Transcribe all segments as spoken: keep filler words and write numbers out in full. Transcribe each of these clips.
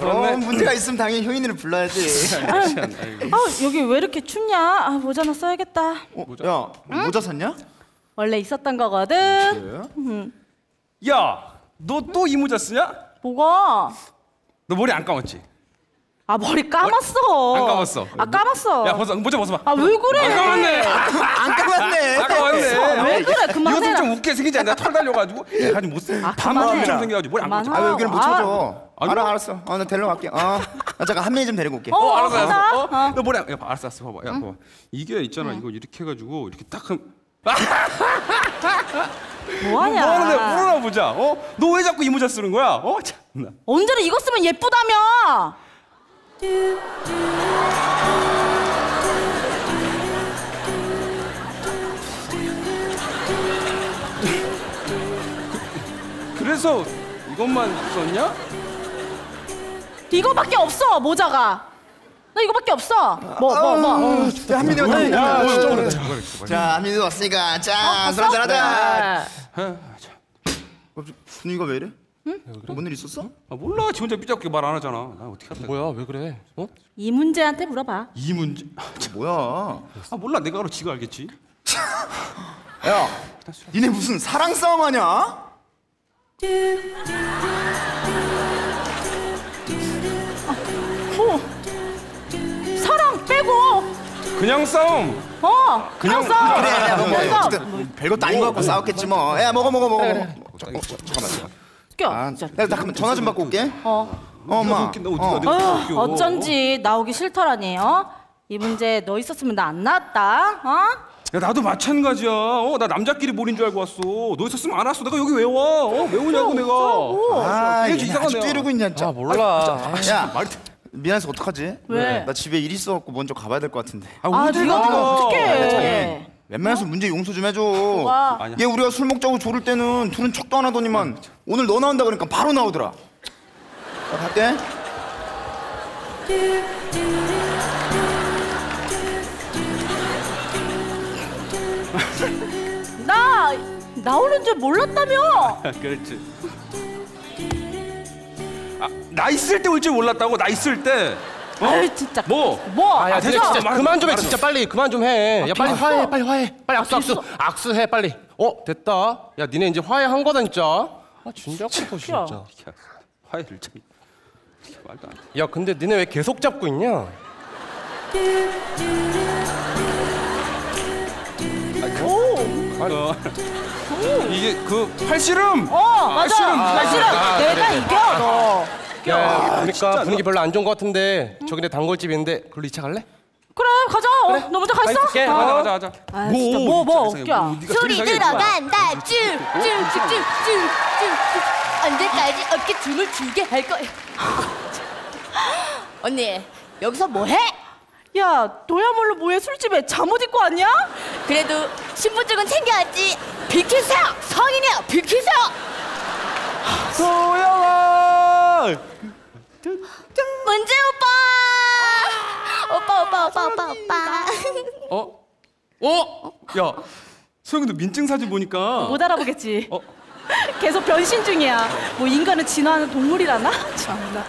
그럼 문제가 있으면 당연히 효인이를 불러야지. 아, 여기 왜 이렇게 춥냐? 아, 모자나 써야겠다. 어, 모자. 야, 응? 모자 샀냐? 원래 있었던 거거든. 그래? 응. 야, 너 또 이 모자 쓰냐? 뭐가? 너 머리 안 감았지? 아, 머리 감았어. 안 감았어. 아, 감았어. 야, 벗어, 모자 벗어봐. 아, 왜 그래? 안 감았네. 안 감았네. 안 감았네. 왜 그래? 그만해. 이것도 좀 웃게 생기지 않냐? 털 달려가지고 내가 좀 못 쓰. 아, 반만처럼 생겨가지고 머리 안 감았지. 아, 왜 여기를 못 찾아? 아, 알아, 알았어. 어, 나 데리러 갈게. 어, 나 잠깐 한민이 좀 데리고 올게. 어, 어, 알았어, 가자. 알았어. 어? 어. 너 머리 안, 야, 알았어, 알았어. 봐봐, 야, 응? 봐봐. 이게 있잖아, 응. 이거 이렇게 해가지고 이렇게 딱 하면. 뭐하냐? 뭐 하는데 물어나 보자. 어? 너 왜 자꾸 이 모자 쓰는 거야? 어? 참나. 언제는 이거 쓰면 예쁘다며. 그래서 이것만 썼냐? 이거밖에 없어, 모자가. 나 이거밖에 없어. 뭐, 뭐, 뭐. 자, 한민이 왔다. 야, 진짜 그래. 자, 한민이 왔으니까 자, 술 한잔 하자. 분위기가 왜 이래? 응? 뭔 일 있었어? 아, 몰라. 지 혼자 삐작게 말 안 하잖아. 나 어떻게 할까? 뭐야, 왜 그래? 어? 이 문제한테 물어봐. 이 문제. 뭐야? 아, 몰라. 내가 알아. 지가 알겠지. 야, 니네 무슨 사랑 싸움 하냐? 어. 사랑 빼고. 그냥 싸움. 어, 그냥 싸움. 그래, 야, 뭐, 그냥 싸움. 어쨌든 별것도 아닌 것 같고 싸웠겠지 뭐. 야, 먹어, 먹어, 먹어. 그래, 먹어. 그래. 어, 잠깐만, 잠깐만. 웃겨. 아, 야, 잠깐만 전화 좀 받고 올게. 어. 어, 엄마. 나 웃긴다. 어디가 어. 내가 어휴, 웃겨. 어쩐지 나오기 싫더라니. 어? 이 문제 너 있었으면 나 안 나왔다. 어? 야, 나도 마찬가지야. 어, 나 남자끼리 몰인 줄 알고 왔어. 너 있었으면 안 왔어. 내가 여기 왜 와? 어, 왜 오냐고 내가. 아, 이게 얘네 이상하네. 아직도 이러고 있냐? 아, 몰라. 야, 말. 미안해서 어떡하지? 왜? 나 집에 일 있어갖고 먼저 가봐야 될 것 같은데. 아, 아, 어디 네가 가? 어떡해. 웬만해서 문제 용서 좀 해줘. 와. 아니야. 얘 우리가 술 먹자고 조를 때는 둘은 척도 안 하더니만 오늘 너 나온다 그러니까 바로 나오더라. 나 갈게. 나 나오는 줄 몰랐다며. 그렇지. 아, 나 있을 때 올 줄 몰랐다고? 나 있을 때. 어? 아유, 진짜. 뭐? 뭐? 아, 야, 됐어. 니네 진짜 말해, 그만 좀 해, 말해. 진짜 빨리 그만 좀 해. 야, 빨리 됐어. 화해, 빨리 화해. 빨리 악수, 악수, 악수해, 빨리. 어, 됐다. 야, 니네 이제 화해한 거다, 진짜. 아, 진짜 그거 진짜. 야, 화해를 참. 말도 안 돼. 야, 근데 니네 왜 계속 잡고 있냐? 어, 이게 그 팔씨름. 어, 맞아. 팔씨름. 팔씨름. 아, 내가 그래, 그래. 이겨 너. 야, 야, 그러니까 진짜 분위기 별로 안 좋은 것 같은데 저기네 단골집 있는데 그걸로 이 차 갈래? 그래, 가자. 어, 너 먼저 가 있어. 있을게. 어. 가자, 가자, 가자. 아, 진짜 뭐, 뭐, 웃겨. 소리 들어간다 쭉쭉쭉쭉쭉쭉 언제까지 어깨 춤을 추게 할 거야. 언니 여기서 뭐해? 야, 너야말로 뭐해? 술집에 잠옷 입고 왔냐? 그래도 신분증은 챙겨왔지. 비키세요 성인이야 비키세요. 소영아. 문제 오빠 오빠 오빠 오빠 오빠 오빠 어? 어? 야, 소영이도 민증 사진 보니까. 못 알아보겠지. 어? 계속 변신 중이야. 뭐 인간을 진화하는 동물이라나? 참나.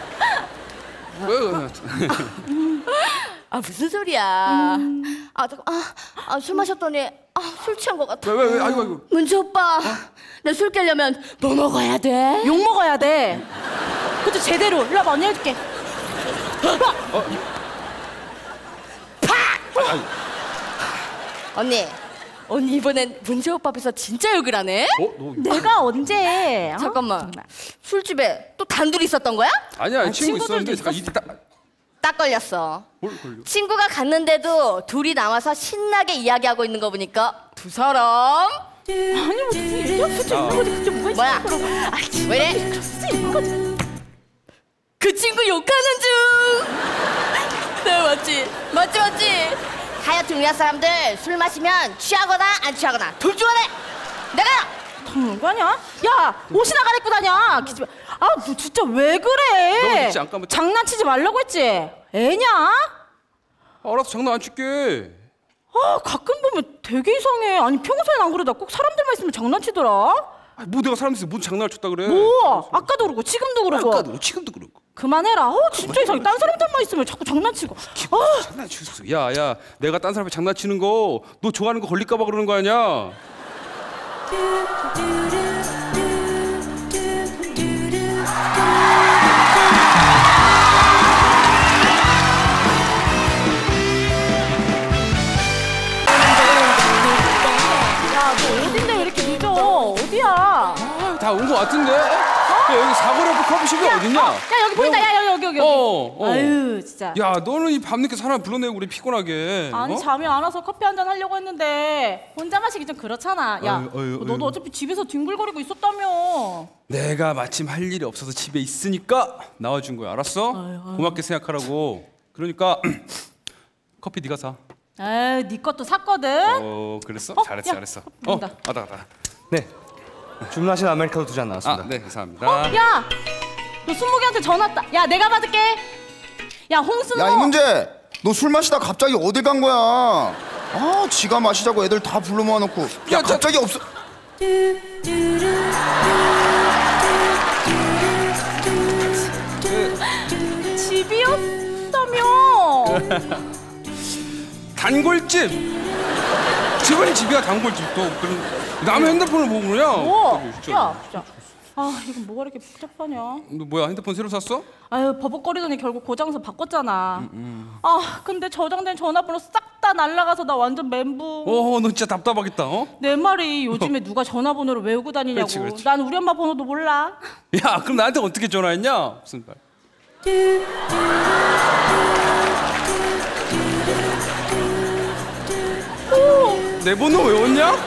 아 무슨 소리야. 음. 아 잠깐 아술 마셨더니 아 술 취한 것 같아. 왜, 왜, 왜? 아이고, 아이고. 문제 오빠 내 술 깨려면 뭐 먹어야 돼? 욕 먹어야 돼. 그것도 제대로. 일로 와봐, 언니 해줄게. 언니 언니 이번엔 문제 오빠 앞에서 진짜 욕을 하네? 어? 너. 내가 언제? 어? 잠깐만 정말. 술집에 또 단둘이 있었던 거야? 아니야, 아, 친구 친구들도 있었는데. 잠깐, 있었어. 이 딱. 딱 걸렸어. 뭘 걸려? 친구가 갔는데도 둘이 나와서 신나게 이야기하고 있는 거 보니까 두 사람 아니 뭐 이럴 수도 있는 거지. 그게 뭐가 뭐야? 있어? 그럼. 아, 왜 이래? 그럴 수도 있는 거지. 그 친구 욕하는 중. 네 맞지? 맞지 맞지? 하여튼 우리나라 사람들 술 마시면 취하거나 안 취하거나 둘 중 하나. 내가 당연한 거 아니야? 야, 옷이나 갈아입고 다녀. 기집애. 아, 너 진짜 왜 그래? 너 진짜 안 까먹- 장난치지 말라고 했지? 애냐? 알아서 장난 안 칠게. 아, 가끔 보면 되게 이상해. 아니, 평소엔 안 그러다 꼭 사람들만 있으면 장난치더라. 아, 뭐 내가 사람들 있어 무슨 장난을 쳤다 그래? 뭐? 아까도 그러고 지금도 그러고. 아까도 지금도 그러고. 그만해라. 어 진짜 이상해. 딴 사람들만 있으면 자꾸 장난치고. 아 장난치겠어. 야야, 내가 딴 사람이 장난치는 거 너 좋아하는 거 걸릴까 봐 그러는 거 아니야? 야, 너 어딘데 왜 이렇게 늦어? 어디야? 다 온 거 같은데? 야, 여기 사거리 앞에 커피숍이 어딨냐? 야 여기 보인다. 야 여기 여기 여기. 어, 어. 아유 진짜. 야, 너는 이 밤늦게 사람 불러내고 우리 피곤하게. 아니 어? 잠이 안 와서 커피 한 잔 하려고 했는데 혼자 마시기 좀 그렇잖아. 야, 아유, 아유, 너도 아유. 어차피 집에서 뒹굴거리고 있었다며. 내가 마침 할 일이 없어서 집에 있으니까 나와준 거야. 알았어? 아유, 아유. 고맙게 생각하라고. 그러니까 커피 네가 사. 에이, 네 것도 샀거든. 어, 그랬어? 어, 잘했어, 야, 잘했어. 어, 부른다. 왔다 갔다. 네. 주문하신 아메리카노 두 잔 나왔습니다. 아, 네, 감사합니다. 어, 야, 너 순목이한테 전화 왔다. 야, 내가 받을게. 야, 홍순모. 야 이문재, 너 술 마시다 갑자기 어딜 간 거야? 아, 지가 마시자고 애들 다 불러 모아놓고. 야, 야, 저- 갑자기 없어. 집이었다며. 단골집. 집은 집이야, 단골집. 또 그런 남의 핸드폰을 보고 그러냐? 오, 갑자기 진짜. 야, 진짜. 아, 이건 뭐가 이렇게 복잡하냐? 너 뭐야, 핸드폰 새로 샀어? 아유, 버벅거리더니 결국 고장서 바꿨잖아. 아, 근데 저장된 전화번호 싹 다 날라가서 나 완전 멘붕. 어, 너 진짜 답답하겠다. 어? 내 말이 요즘에 누가 전화번호를 외우고 다니냐고. 그렇지, 그렇지. 난 우리 엄마 번호도 몰라. 야, 그럼 나한테 어떻게 전화했냐? 무슨 말? 오, 내 번호 외웠냐?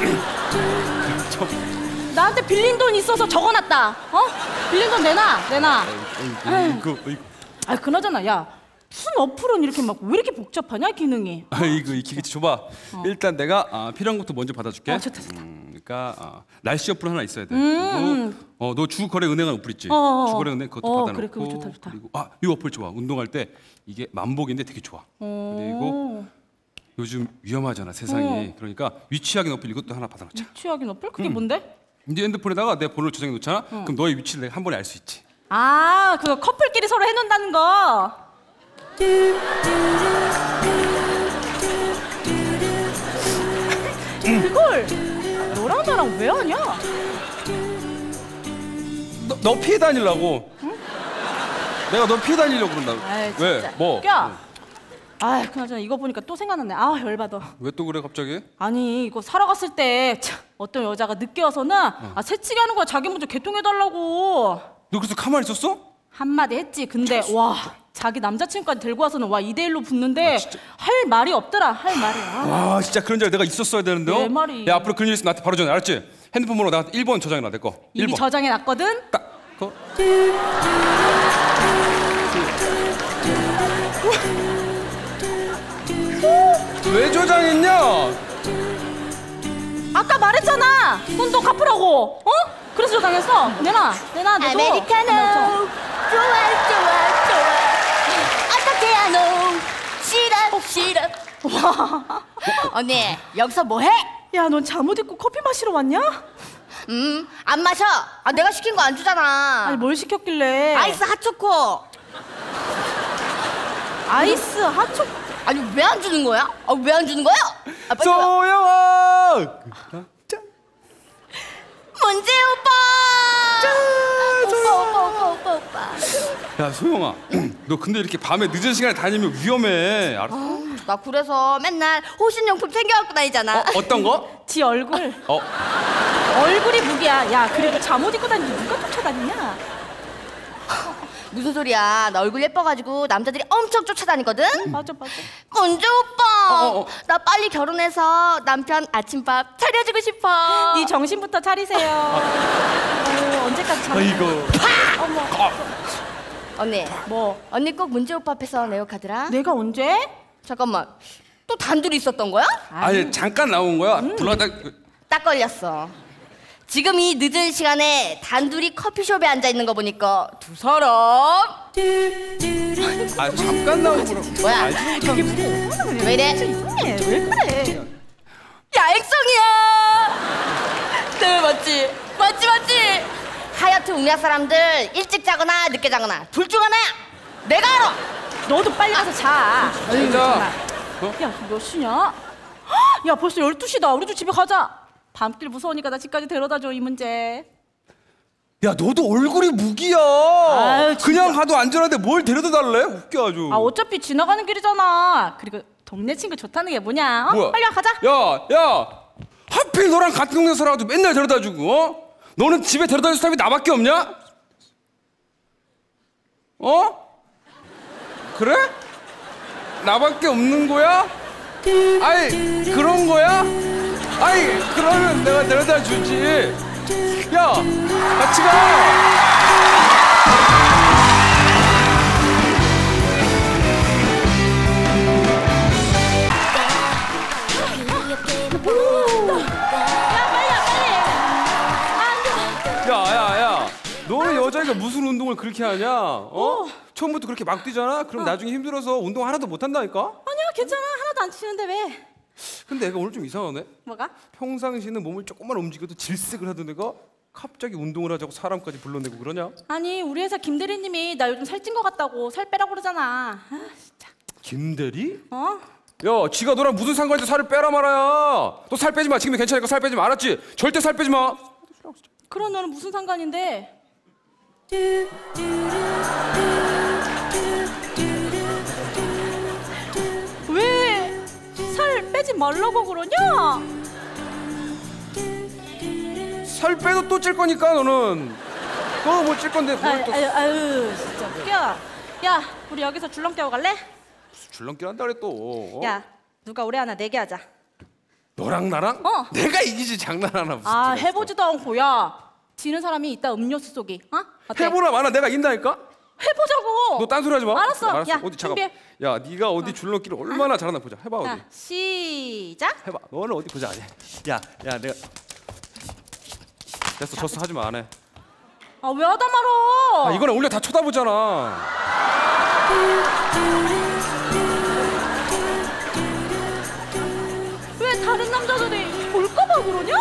나한테 빌린 돈 있어서 적어놨다. 어? 빌린 돈 내놔, 내놔. 이거, 이거. 아, 그나저나 야, 무슨 어플은 이렇게 막 왜 이렇게 복잡하냐 기능이? 아이고, 이 기계치 줘봐. 일단 내가 아, 필요한 것도 먼저 받아줄게. 어, 좋다, 좋다. 음, 그러니까 아, 날씨 어플 하나 있어야 돼. 그리고 어, 너 주거래 은행 어플 있지? 어, 어, 어. 주거래 은행 그것도 어, 받아놓고. 그래, 그거 좋다, 좋다. 그리고 아, 이 어플 좋아. 운동할 때 이게 만복인데 되게 좋아. 그리고 요즘 위험하잖아 세상이. 그러니까 위치 확인 어플 이것도 하나 받아놓자. 취하긴 어플? 그게 뭔데? 네 핸드폰에다가 내 번호를 저장해 놓잖아. 그럼 너의 위치를 내가 한 번에 알 수 있지. 아, 그거 커플끼리 서로 해놓는다는 거. 그걸 너랑 나랑 왜 하냐? 너, 너 피해 다니려고. 내가 너 피해 다니려고 그런다. 아이, 왜? 진짜. 뭐? 야, 아, 그나저나 이거 보니까 또 생각났네. 아, 열받아. 왜 또 그래 갑자기? 아니 이거 사러 갔을 때 참, 어떤 여자가 늦게 와서는 아 새치기 하는 거야. 자기 먼저 개통해달라고 너 그래서 가만히 있었어? 한마디 했지. 근데 와 자기 남자친구까지 데리고 와서는 와 이 대 일로 붙는데 아, 진짜? 할 말이 없더라. 할 말이. 아, 와, 진짜 그런 자리 내가 있었어야 되는데. 어? 내 말이. 야, 앞으로 그런 일 있으면 나한테 바로 전해. 알았지? 핸드폰 번호 나한테 일 번 저장해놔 내 거. 이미 일 번. 저장해놨거든. 딱. 그거. 왜 저장했냐? 아까 말했잖아. 돈 더 갚으라고. 어? 그래서 저장했어. 내놔. 내놔. 내 돈. 아메리카노 좋아 좋아 좋아 어떻게 하노 싫어 싫어 언니 여기서 뭐해? 야, 넌 잠옷 입고 커피 마시러 왔냐? 음 안 마셔. 아 내가 시킨 거 안 주잖아. 아니 뭘 시켰길래? 아이스 핫초코. 아이스 핫초. 아니 왜 안 주는 거야? 아 왜 안 주는 거야? 아, 빨리 와. 소영아. 문제 오빠. 오빠 오빠 오빠 오빠 오빠. 야, 소영아. 너 근데 이렇게 밤에 늦은 시간에 다니면 위험해. 알았어? 나 그래서 맨날 호신용품 챙겨갖고 다니잖아. 어, 어떤 거? 지 얼굴. 어. 얼굴이 무기야. 야, 그리고 잠옷 입고 다니는데 누가 쫓아다니냐? 무슨 소리야? 나 얼굴 예뻐가지고 남자들이 엄청 쫓아다니거든. 맞아, 맞아. 문제 오빠. 어, 어. 나 빨리 결혼해서 남편 아침밥 차려주고 싶어. 네 정신부터 차리세요. 어, 언제까지 잠? 아이고. 어머. 언니. 뭐? 언니 꼭 문제 오빠 앞에서 내 욕하더라. 내가 언제? 잠깐만. 또 단둘이 있었던 거야? 아니, 잠깐 나온 거야. 불러다. 딱 걸렸어. 지금 이 늦은 시간에 단둘이 커피숍에 앉아 있는 거 보니까 두 사람. 아, 잠깐 나온 거라. 뭐야? 이게 뭐? 왜 이래? 이상해. 왜 그래? 야행성이야. 네 맞지? 맞지 맞지? 하여튼 동네 사람들 일찍 자거나 늦게 자거나 둘 중 하나야. 내가 알아. 너도 빨리 가서 자. 어휴, 자. 정말. 어? 야, 몇 시냐? 야, 벌써 열두 시다. 우리도 집에 가자. 밤길 무서우니까 나 집까지 데려다줘, 이 문제. 야 너도 얼굴이 무기야. 아유, 진짜. 그냥 가도 안전한데 뭘 데려다 달래? 웃겨 아주. 아, 어차피 지나가는 길이잖아. 그리고 동네 친구 좋다는 게 뭐냐? 어? 뭐야? 빨리 와, 가자. 야, 야, 하필 너랑 같은 동네 살아가지고 맨날 데려다 주고, 어? 너는 집에 데려다 줄 사람이 나밖에 없냐? 어? 그래? 나밖에 없는 거야? 아이, 그런 거야? 아이, 그러면 내가 데려다 주지. 야, 같이 가. 야야야, 너는 여자애가 무슨 운동을 그렇게 하냐? 어? 처음부터 그렇게 막 뛰잖아? 그럼 나중에 힘들어서 운동 하나도 못 한다니까? 아니야, 괜찮아. 하나도 안 치는데 왜? 근데 애가 오늘 좀 이상하네. 뭐가? 평상시에는 몸을 조금만 움직여도 질색을 하던 애가 갑자기 운동을 하자고 사람까지 불러내고 그러냐? 아니, 우리 회사 김 대리님이 나 요즘 살찐 것 같다고 살 빼라고 그러잖아. 아, 진짜. 김대리? 어? 야, 지가 너랑 무슨 상관인데 살을 빼라 말아야. 너 살 빼지 마. 지금은 괜찮으니까 살 빼지 마. 알았지? 절대 살 빼지 마. 그럼 너는 무슨 상관인데? 왜 살 빼지 말라고 그러냐? 살 빼도 또 찔 거니까 너는. 너 뭐 찔 건데 아유, 그걸 또 아유, 아유, 진짜 웃겨. 야, 우리 여기서 줄넘기 하고 갈래? 줄넘기 한다 그래 또. 어? 야, 누가 오래 하나 내기 하자. 너랑 나랑? 어. 내가 이기지 장난하나 무슨. 아, 소리야, 진짜. 해보지도 않고. 야, 지는 사람이 이따 음료수 쏘기. 어? 어때? 해보라 마나 내가 이긴다니까? 해보자고. 너 딴소리 하지 마. 알았어. 알았어. 야, 어디 잠깐. 준비해. 야, 네가 어디 줄넘기를 얼마나 잘하나 보자. 해봐 어디. 자, 시작. 해봐. 너는 어디 보자. 야, 야, 내가 됐어. 졌어. 하지 마. 안 해. 아, 왜 하다 말어? 아, 이거는 올려 다 쳐다보잖아. 왜 다른 남자들이 볼까봐 그러냐?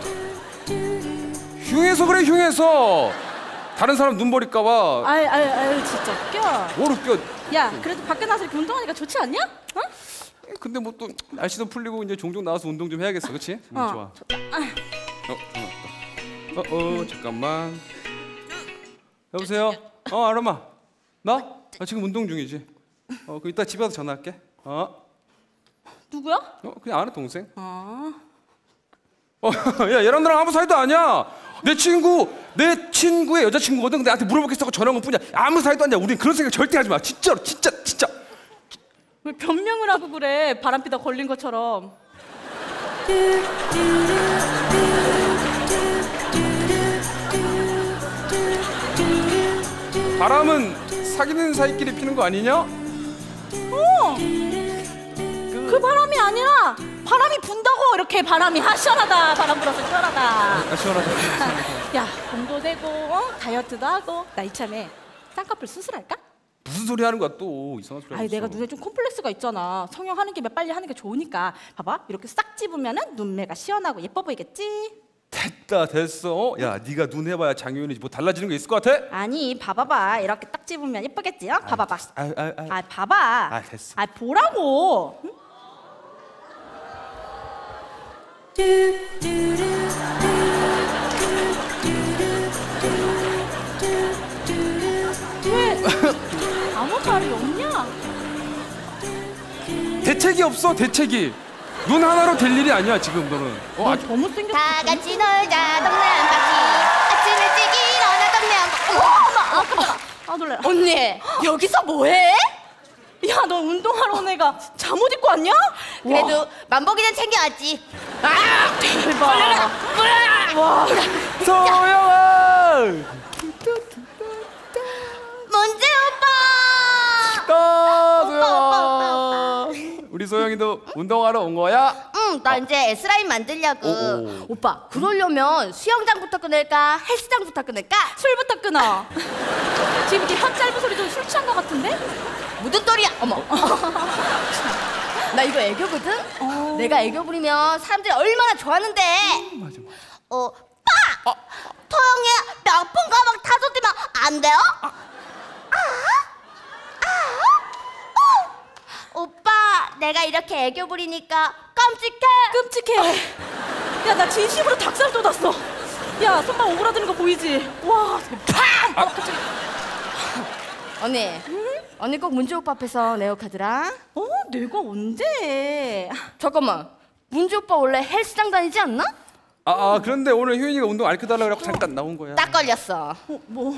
흉해서 그래, 흉해서. 다른 사람 눈 버릴까봐. 아유, 아유, 아유, 진짜 웃겨. 뭘 웃겨. 야, 그래도 밖에 나서 이렇게 운동하니까 좋지 않냐? 어? 근데 뭐 또 날씨도 풀리고 이제 종종 나와서 운동 좀 해야겠어, 그렇지? 응, 어, 좋아. 어, 어, 어, 어, 잠깐만. 여보세요. 어, 아람아. 나? 나 지금 운동 중이지. 어, 그 이따 집에 와서 전화할게. 어, 누구야? 어, 그냥 아는 동생. 어. 어, 야, 얘랑 나랑 아무 사이도 아니야. 내 친구, 내 친구의 여자친구거든. 근데 나한테 물어보겠다고 전화한 것뿐이야. 아무 사이도 아니야. 우린 그런 생각 절대 하지 마. 진짜로, 진짜, 진짜. 왜 변명을 하고 그래? 바람피다 걸린 것처럼. 바람은 사귀는 사이끼리 피는 거 아니냐? 어. 그 바람이 아니라 바람이 분다고 이렇게 바람이 아 시원하다. 바람 불어서 시원하다. 아, 시원하다. 야, 돈도 되고 어? 다이어트도 하고 나 이참에 쌍꺼풀 수술할까? 무슨 소리 하는 거야 또 이상한 소리 하고 아니 있어. 내가 눈에 좀 콤플렉스가 있잖아. 성형하는 김에 빨리 하는 게 좋으니까. 봐봐, 이렇게 싹 집으면은 눈매가 시원하고 예뻐 보이겠지? 됐다 됐어. 어? 야 네가 눈 해봐야 장효연이지 뭐 달라지는 거 있을 것 같아? 아니 봐봐봐, 이렇게 딱 집으면 예쁘겠지? 어? 봐봐봐. 아유 아유 아유. 아 봐봐. 아, 됐어. 아 보라고. 응? 왜 아무 말이 없냐? 대책이 없어 대책이. 눈 하나로 될 일이 아니야 지금 너는. 어, 너 아주... 너무 생겼어. 다 같이 놀자 동네 한 바퀴. 아침 일찍 일어나 동네 한 바퀴. 아, 깜짝아. 아 놀래. 언니 여기서 뭐해? 야, 너 운동하러 온 애가 잠옷 입고 왔냐? 그래도 만보기는 챙겨왔지. 아, 대박. 와, 소영아. 문제 오빠. 아, 오빠, 오빠, 소영아. 우리 소영이도 운동하러 온 거야? 응, 나 이제 S라인 만들려고. 오. 오빠, 그러려면 수영장부터 끊을까? 헬스장부터 끊을까? 술부터 끊어. 지금 이렇게 혀 짧은 소리도 술 취한 것 같은데? 무슨 소리야? 어머. 나 이거 애교거든? 어. 내가 애교 부리면 사람들이 얼마나 좋아하는데. 맞아 맞아. 어, 빠! 토영이 명품 가방 타줬지만 안 돼요? 아? 아? 어? 오빠, 내가 이렇게 애교 부리니까 깜찍해. 끔찍해. 야, 나 진심으로 닭살 돋았어. 야, 손만 오그라드는 거 보이지? 와, 대박. 아, 갑자기. 언니, 언니 꼭 문주 오빠 앞에서 내 욕하더라. 어, 내가 언제? 잠깐만, 문주 오빠 원래 헬스장 다니지 않나? 아, 아 그런데 오늘 효인이가 운동 알려달라고 그래서 잠깐 나온 거야. 딱 걸렸어. 어, 뭐?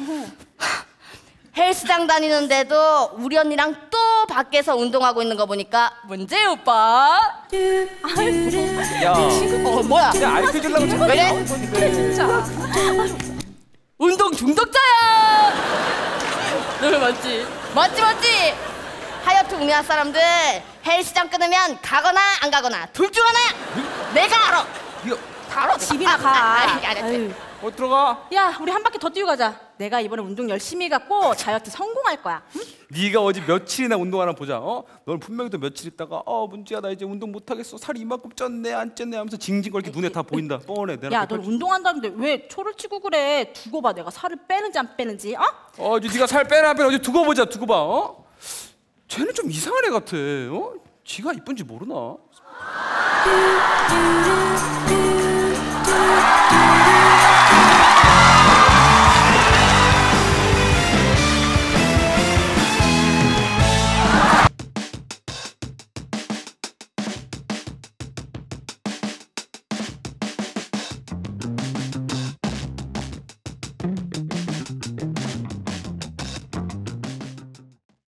헬스장 다니는데도 우리 언니랑 또 밖에서 운동하고 있는 거 보니까 문제 오빠. 아이고. 야, 어 뭐야? 야 알려주려고 잠깐 그래? 나온 건데. 진짜. 운동 중독자야. 너 맞지? 맞지 맞지. 하여튼 우리나라 사람들 헬스장 끊으면 가거나 안 가거나 둘 중 하나야. 내가 알아. 이거 다 알아. 집이나 가. 아, 아, 알았지. 아유. 어 들어가. 야, 우리 한 바퀴 더 뛰고 가자. 내가 이번에 운동 열심히 해갖고 다이어트 성공할 거야. 응? 네가 어제 며칠이나 운동하나 보자. 어? 넌 분명히 또 며칠 있다가 어 문지야 나 이제 운동 못 하겠어. 살이 이만큼 쪘네 안 쪘네 하면서 징징거리게 눈에 다 보인다. 뻔해. 내가 야, 넌 운동한다는데 왜 초를 치고 그래? 두고 봐, 내가 살을 빼는지 안 빼는지. 어? 어 이제 네가 살 빼나 안 빼나 어제 두고 보자. 두고 봐. 어? 쟤는 좀 이상한 애 같아. 어? 지가 이쁜지 모르나?